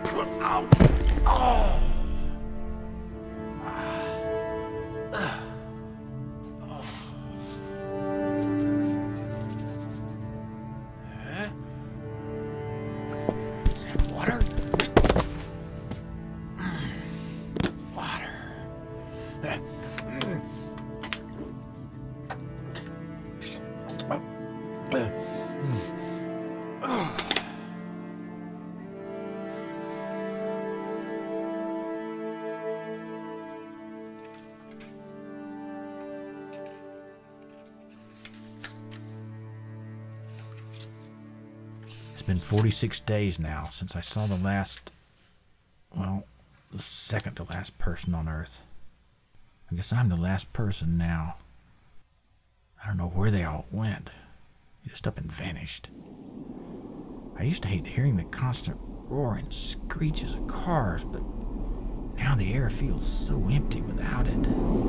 It's been 46 days now since I saw the last, well, the second to last person on Earth. I guess I'm the last person now. I don't know where they all went. They just up and vanished. I used to hate hearing the constant roar and screeches of cars, but now the air feels so empty without it.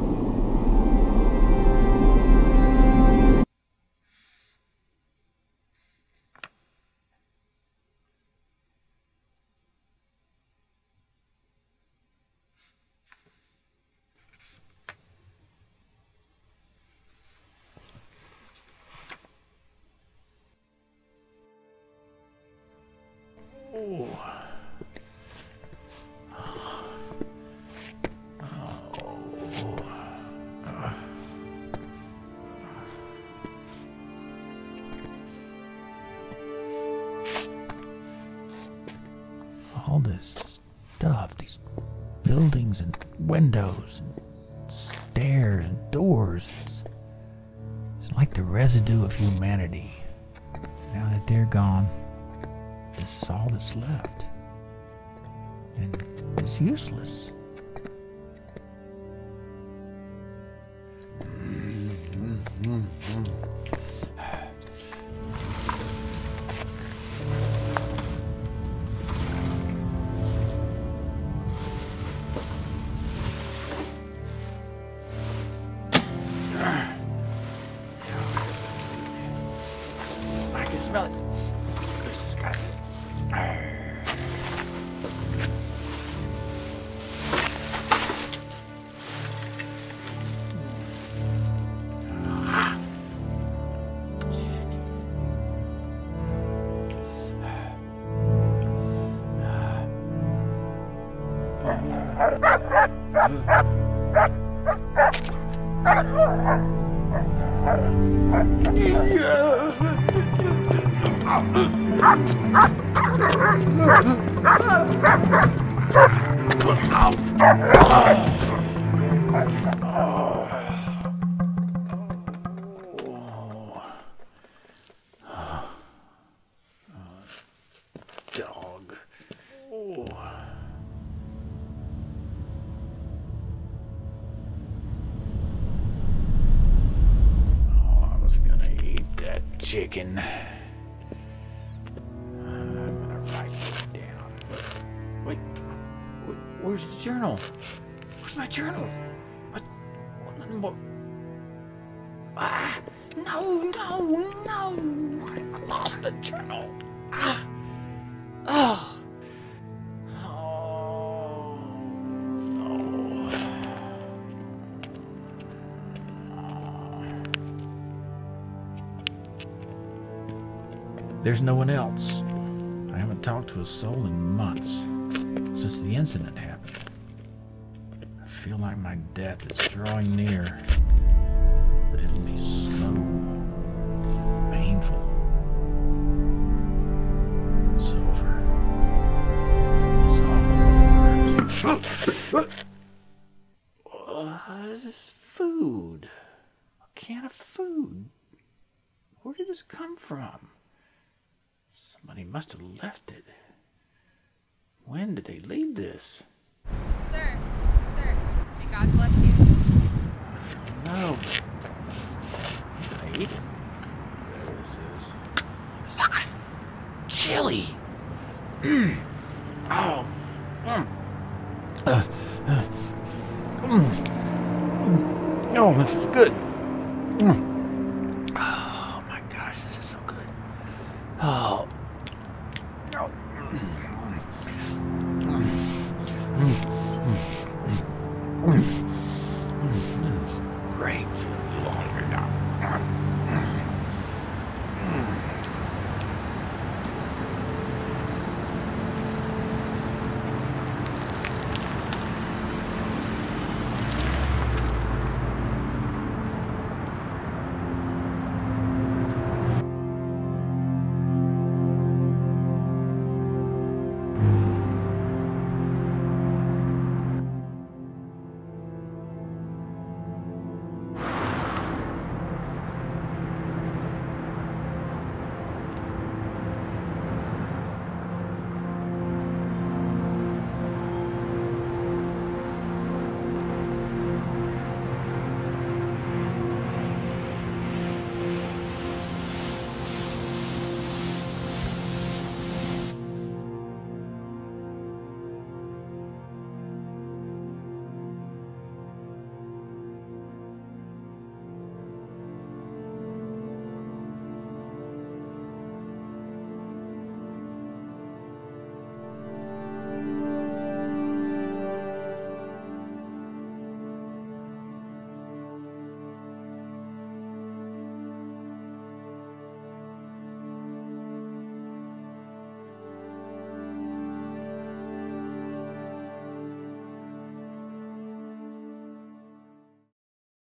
All this stuff, these buildings and windows and stairs and doors, it's like the residue of humanity. Now that they're gone, this is all that's left. And it's useless. I can smell it. This has got it. Dog. Oh. I was gonna eat that chicken. I'm gonna write this down. Wait, where's the journal? Where's my journal? What? Ah! No! I lost the journal. Ah! Oh! There's no one else. I haven't talked to a soul in months, since the incident happened. I feel like my death is drawing near, but it'll be slow, painful. It's over. It's all over. This is food. A can of food. Where did this come from? Somebody must have left it. When did they leave this? Sir, may God bless you. No. Wait. There this is. Chili. Oh. Oh, this is good. Oh my gosh, this is so good. Oh. This is great.